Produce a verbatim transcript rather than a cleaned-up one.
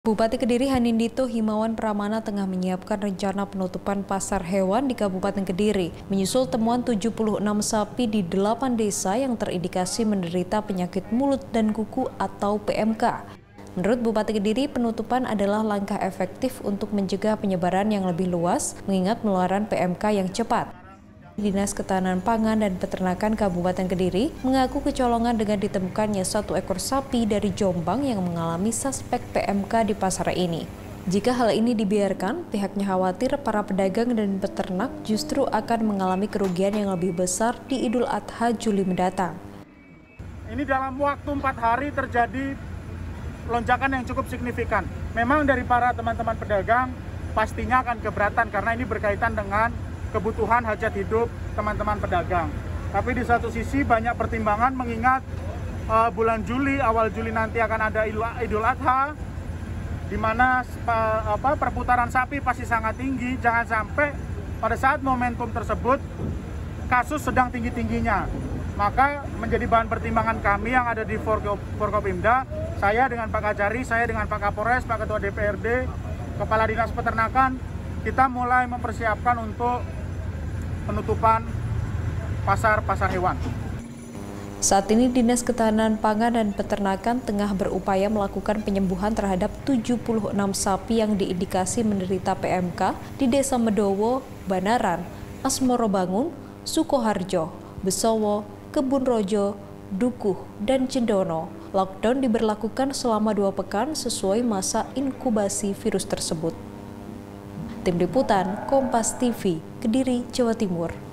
Bupati Kediri Hanindito Himawan Pramana tengah menyiapkan rencana penutupan pasar hewan di Kabupaten Kediri, menyusul temuan tujuh puluh enam sapi di delapan desa yang terindikasi menderita penyakit mulut dan kuku atau P M K. Menurut Bupati Kediri, penutupan adalah langkah efektif untuk mencegah penyebaran yang lebih luas, mengingat penularan P M K yang cepat. Dinas Ketahanan Pangan dan Peternakan Kabupaten Kediri mengaku kecolongan dengan ditemukannya satu ekor sapi dari Jombang yang mengalami suspek P M K di pasar ini. Jika hal ini dibiarkan, pihaknya khawatir para pedagang dan peternak justru akan mengalami kerugian yang lebih besar di Idul Adha Juli mendatang. Ini dalam waktu empat hari terjadi lonjakan yang cukup signifikan. Memang dari para teman-teman pedagang pastinya akan keberatan karena ini berkaitan dengan kebutuhan hajat hidup teman-teman pedagang. Tapi di satu sisi banyak pertimbangan mengingat uh, bulan Juli, awal Juli nanti akan ada Idul Adha, di mana uh, apa, perputaran sapi pasti sangat tinggi. Jangan sampai pada saat momentum tersebut kasus sedang tinggi-tingginya. Maka menjadi bahan pertimbangan kami yang ada di Forkopimda, saya dengan Pak Kajari, saya dengan Pak Kapolres, Pak Ketua D P R D, Kepala Dinas Peternakan, kita mulai mempersiapkan untuk penutupan pasar-pasar hewan. Saat ini Dinas Ketahanan Pangan dan Peternakan tengah berupaya melakukan penyembuhan terhadap tujuh puluh enam sapi yang diindikasi menderita P M K di Desa Medowo, Banaran, Asmoro Bangun, Sukoharjo, Besowo, Kebun Rojo, Dukuh, dan Cendono. Lockdown diberlakukan selama dua pekan sesuai masa inkubasi virus tersebut. Tim Liputan Kompas T V, Kediri, Jawa Timur.